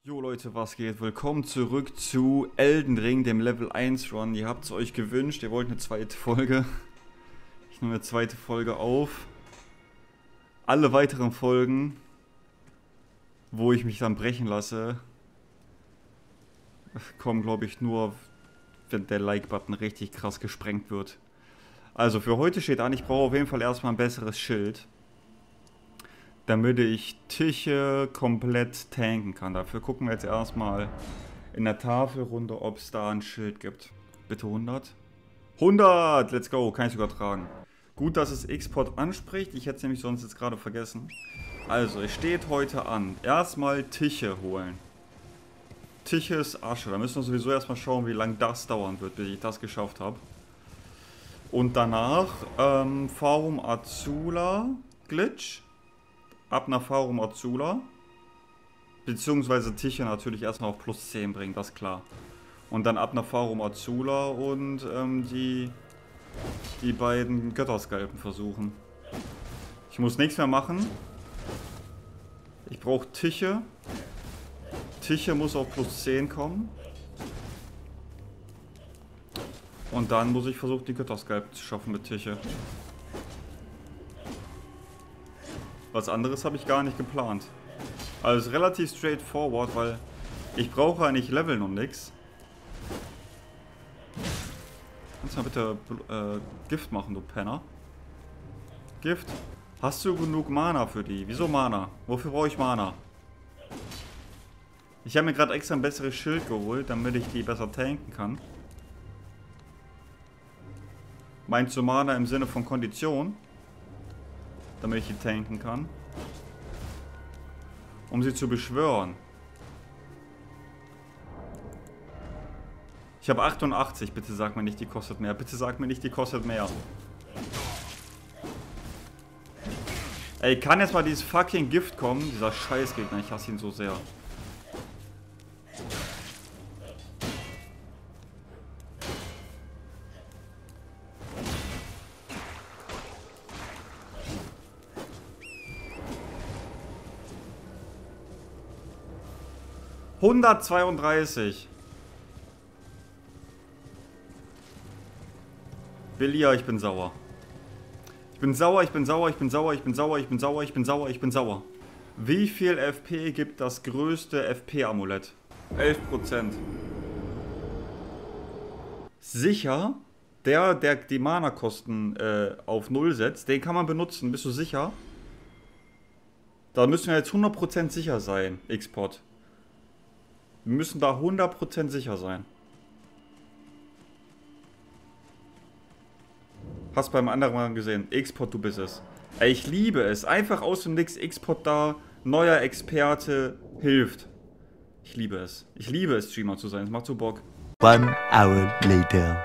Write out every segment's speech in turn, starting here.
Jo Leute, was geht? Willkommen zurück zu Elden Ring, dem Level 1 Run. Ihr habt es euch gewünscht, ihr wollt eine zweite Folge. Ich nehme eine zweite Folge auf. Alle weiteren Folgen, wo ich mich dann brechen lasse, kommen glaube ich nur, wenn der Like-Button richtig krass gesprengt wird. Also für heute steht an, ich brauche auf jeden Fall erstmal ein besseres Schild, damit ich Tische komplett tanken kann. Dafür gucken wir jetzt erstmal in der Tafelrunde, ob es da ein Schild gibt. Bitte 100. 100! Let's go! Kann ich sogar tragen. Gut, dass es X-Pod anspricht. Ich hätte es nämlich sonst jetzt gerade vergessen. Also, es steht heute an. Erstmal Tische holen. Tische ist Asche. Da müssen wir sowieso erstmal schauen, wie lange das dauern wird, bis ich das geschafft habe. Und danach Farum Azula Glitch. Ab nach Farum Azula. Beziehungsweise Tische natürlich erstmal auf plus 10 bringen, das ist klar. Und dann ab nach Farum Azula und die beiden Götterskalpen versuchen. Ich muss nichts mehr machen. Ich brauche Tische. Tische muss auf plus 10 kommen. Und dann muss ich versuchen, die Götterskalpen zu schaffen mit Tische. Was anderes habe ich gar nicht geplant. Also es ist relativ straightforward, weil ich brauche eigentlich Leveln und nix. Kannst du mal bitte Gift machen, du Penner? Gift? Hast du genug Mana für die? Wieso Mana? Wofür brauche ich Mana? Ich habe mir gerade extra ein besseres Schild geholt, damit ich die besser tanken kann. Meinst du Mana im Sinne von Kondition? Damit ich die tanken kann. Um sie zu beschwören. Ich habe 88, bitte sag mir nicht, die kostet mehr. Bitte sag mir nicht, die kostet mehr. Ey, kann jetzt mal dieses fucking Gift kommen? Dieser Scheißgegner, ich hasse ihn so sehr. $132. Belia, ich bin sauer. Ich bin sauer, ich bin sauer, ich bin sauer, ich bin sauer, ich bin sauer, ich bin sauer, ich bin sauer. Wie viel FP gibt das größte FP-Amulett? 11%. Sicher? Der die Mana-Kosten auf 0 setzt, den kann man benutzen. Bist du sicher? Da müssen wir jetzt 100% sicher sein, X-Pod. Wir müssen da 100% sicher sein. Hast beim anderen Mal gesehen. X-Pod, du bist es. Ey, ich liebe es. Einfach aus dem Nix X-Pod da. Neuer Experte. Hilft. Ich liebe es. Ich liebe es, Streamer zu sein. Es macht so Bock. 1 hour later.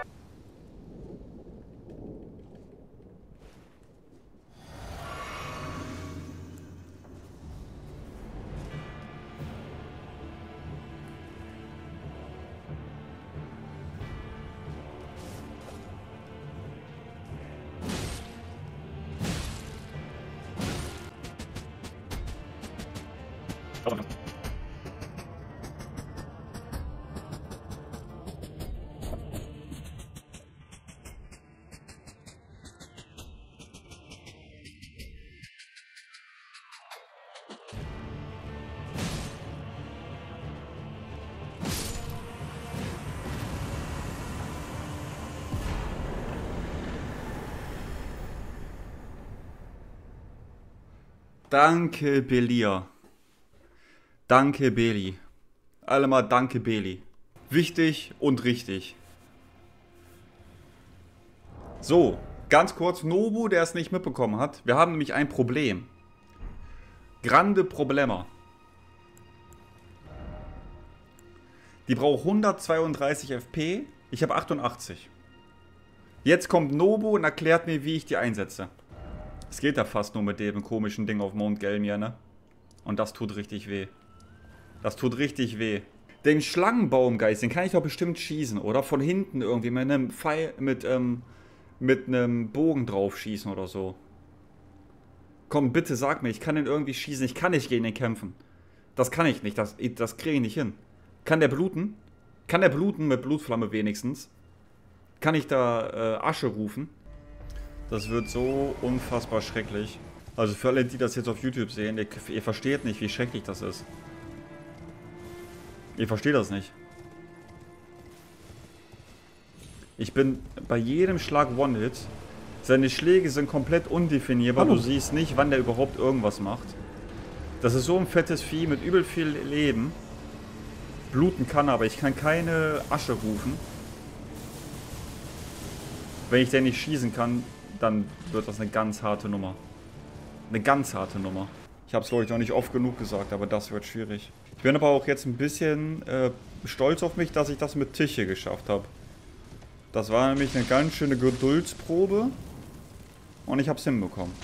Danke, Belia. Danke, Beli. Alle mal danke, Beli. Wichtig und richtig. So, ganz kurz, Nobu, der es nicht mitbekommen hat. Wir haben nämlich ein Problem. Grande Problema. Die braucht 132 FP. Ich habe 88. Jetzt kommt Nobu und erklärt mir, wie ich die einsetze. Es geht ja fast nur mit dem komischen Ding auf Mount Gelmir, ne? Und das tut richtig weh. Das tut richtig weh. Den Schlangenbaumgeist, den kann ich doch bestimmt schießen, oder? Von hinten irgendwie mit einem Pfeil, mit einem Bogen drauf schießen oder so. Komm, bitte sag mir, ich kann den irgendwie schießen. Ich kann nicht gegen den kämpfen. Das kann ich nicht. Das kriege ich nicht hin. Kann der bluten? Kann der bluten mit Blutflamme wenigstens? Kann ich da Asche rufen? Das wird so unfassbar schrecklich. Also für alle, die das jetzt auf YouTube sehen, ihr versteht nicht, wie schrecklich das ist. Ihr versteht das nicht. Ich bin bei jedem Schlag One-Hit. Seine Schläge sind komplett undefinierbar. Du siehst nicht, wann der überhaupt irgendwas macht. Das ist so ein fettes Vieh mit übel viel Leben. Bluten kann, aber ich kann keine Asche rufen. Wenn ich den nicht schießen kann, dann wird das eine ganz harte Nummer. Eine ganz harte Nummer. Ich habe es, glaube ich, noch nicht oft genug gesagt, aber das wird schwierig. Ich bin aber auch jetzt ein bisschen stolz auf mich, dass ich das mit Tichy geschafft habe. Das war nämlich eine ganz schöne Geduldsprobe. Und ich habe es hinbekommen.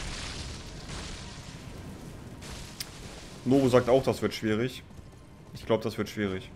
Novo sagt auch, das wird schwierig. Ich glaube, das wird schwierig.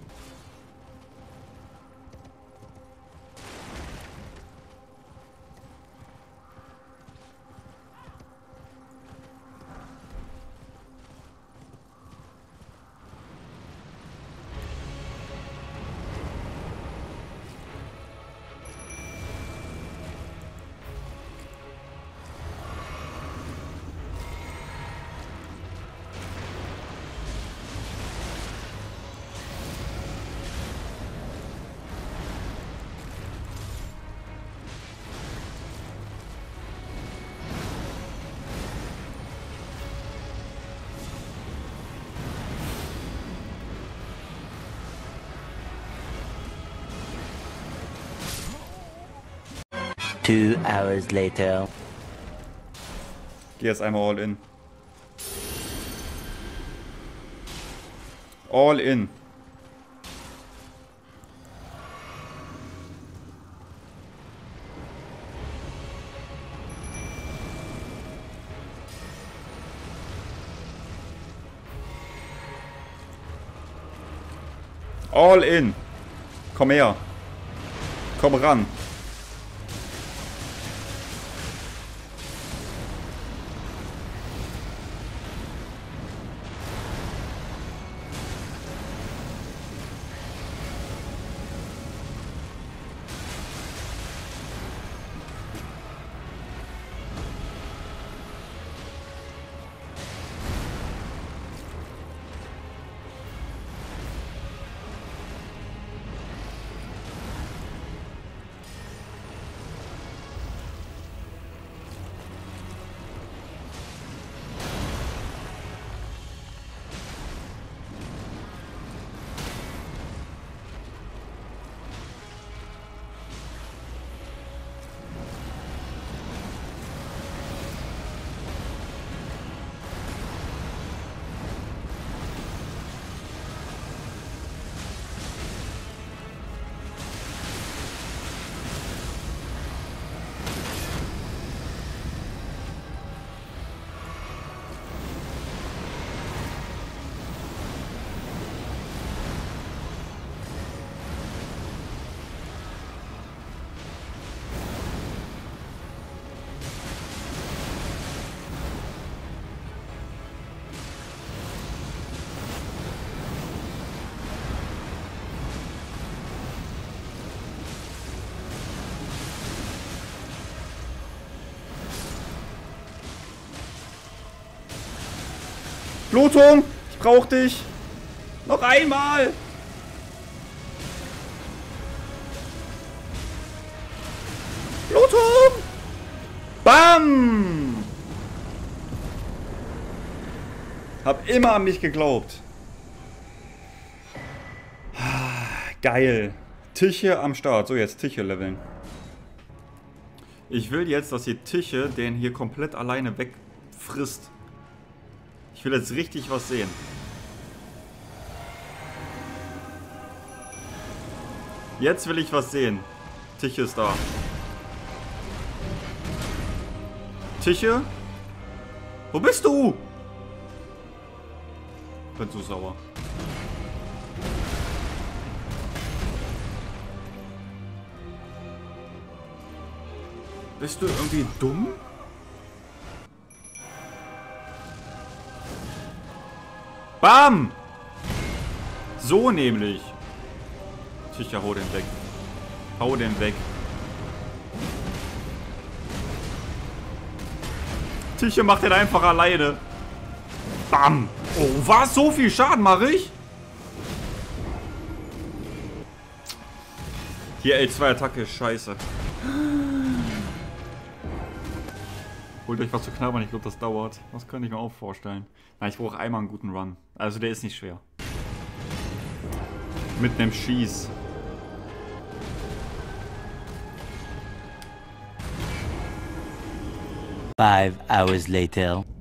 Two hours later. Geh jetzt einmal all in. All in. All in. Komm her. Komm ran. Blutung! Ich brauch dich! Noch einmal! Blutung! Bam! Hab immer an mich geglaubt. Geil. Tichy am Start. So, jetzt Tichy leveln. Ich will jetzt, dass die Tichy den hier komplett alleine wegfrisst. Ich will jetzt richtig was sehen. Jetzt will ich was sehen. Tichy ist da. Tichy? Wo bist du? Bin so sauer. Bist du irgendwie dumm? Bam! So nämlich. Sicher, hau den weg. Hau den weg. Tiche macht den einfach alleine. Bam. Oh, was? So viel Schaden mache ich? Hier L2-Attacke ist scheiße. Holt euch was zu knabbern, ich glaube, das dauert. Das könnte ich mir auch vorstellen. Na, ich brauche einmal einen guten Run. Also der ist nicht schwer. Mit einem Schieß. Five hours later.